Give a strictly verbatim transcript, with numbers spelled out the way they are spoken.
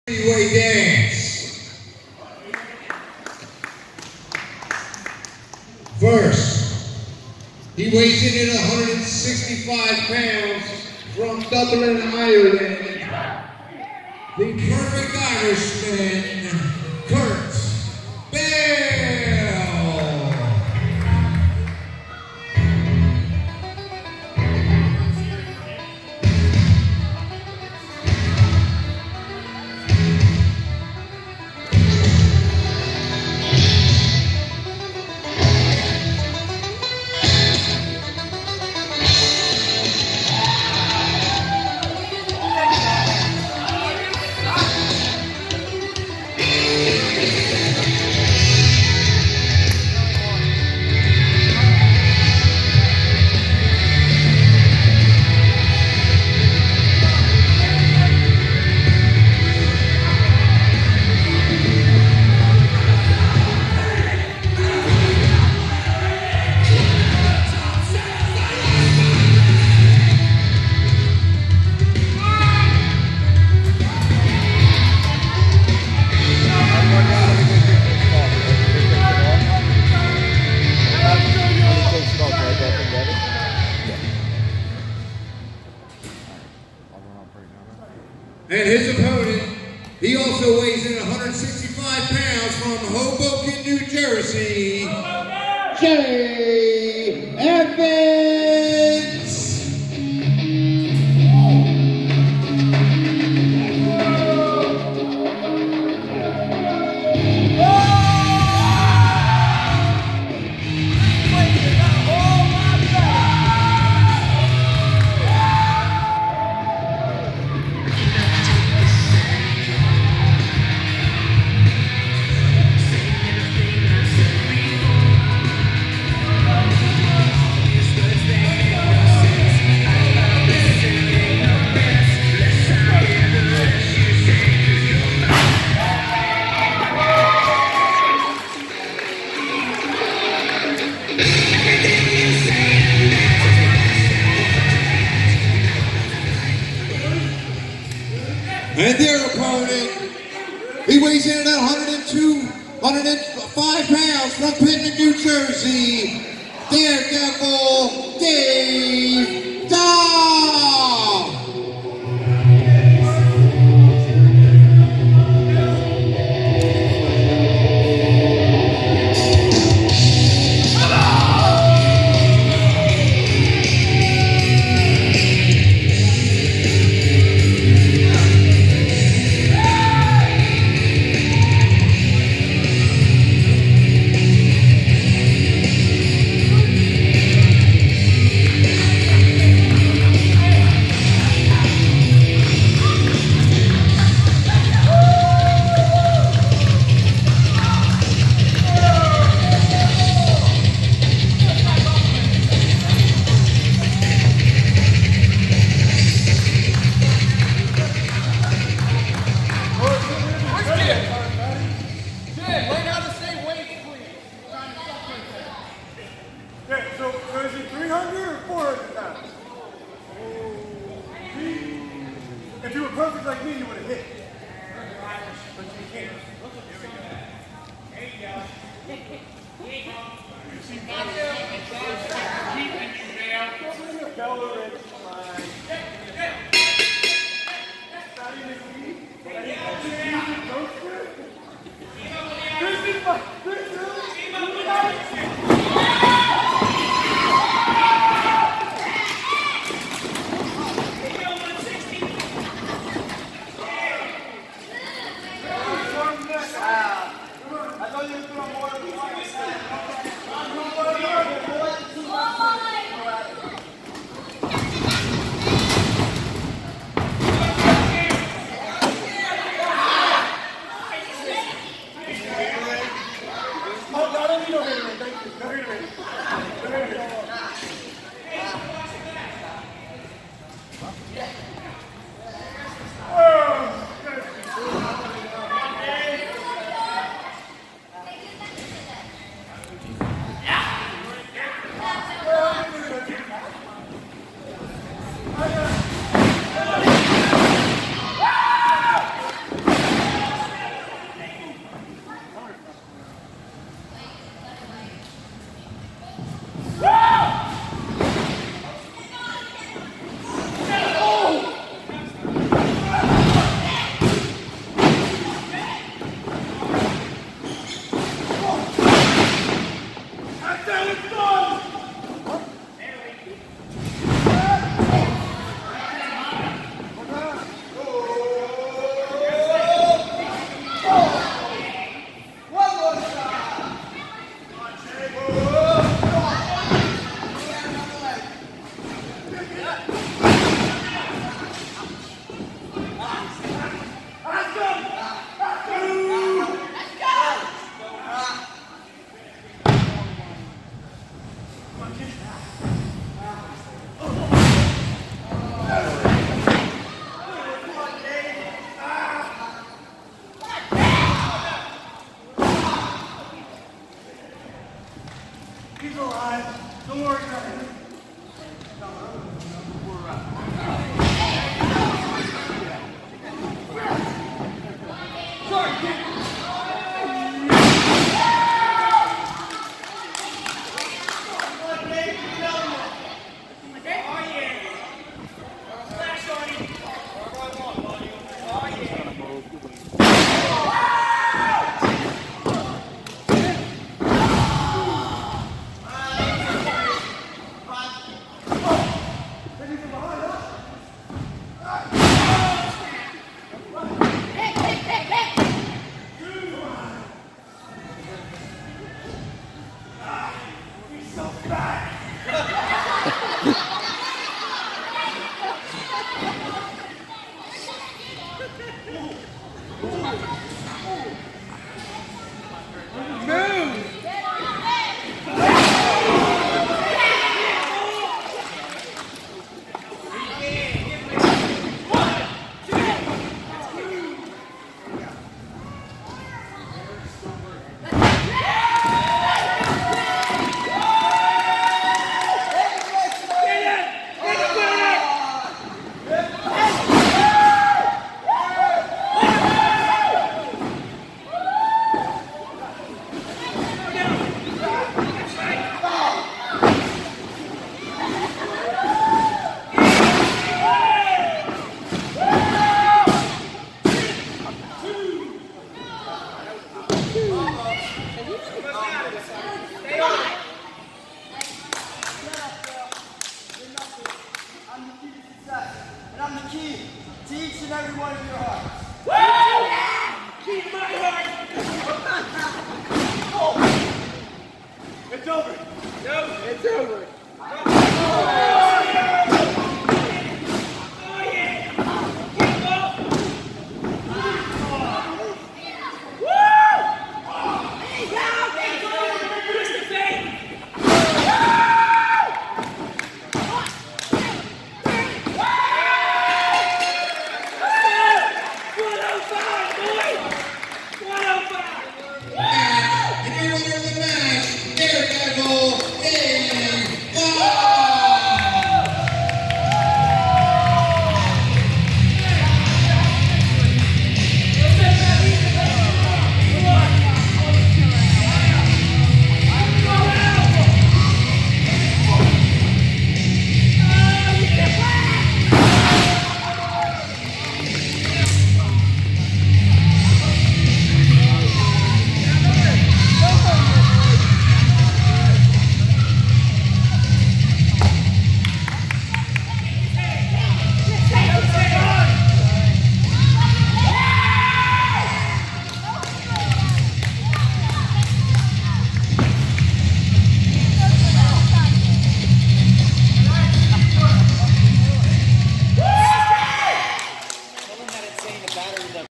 Heavyweight dance. First, he weighs in at one hundred sixty-five pounds from Dublin, Ireland. The perfect Irishman, Kurt Bale. And his opponent, he also weighs in at one hundred sixty-five pounds from Hoboken, New Jersey, Jay Evans. And their opponent, he weighs in at one hundred two, one hundred five pounds from Pitman, New Jersey, Daredevil Dave Dahl. If you were perfect like me, you would have hit. But you can't. There you go. There you go. You see Bobby keeping you there. Bella Rich, fine. Not even me. This is my... This is... And I'm the key to each and every one of your hearts. Woo! Keep my heart! Oh. It's over. Yep. It's over. And the winner of the match, Daredevil, is...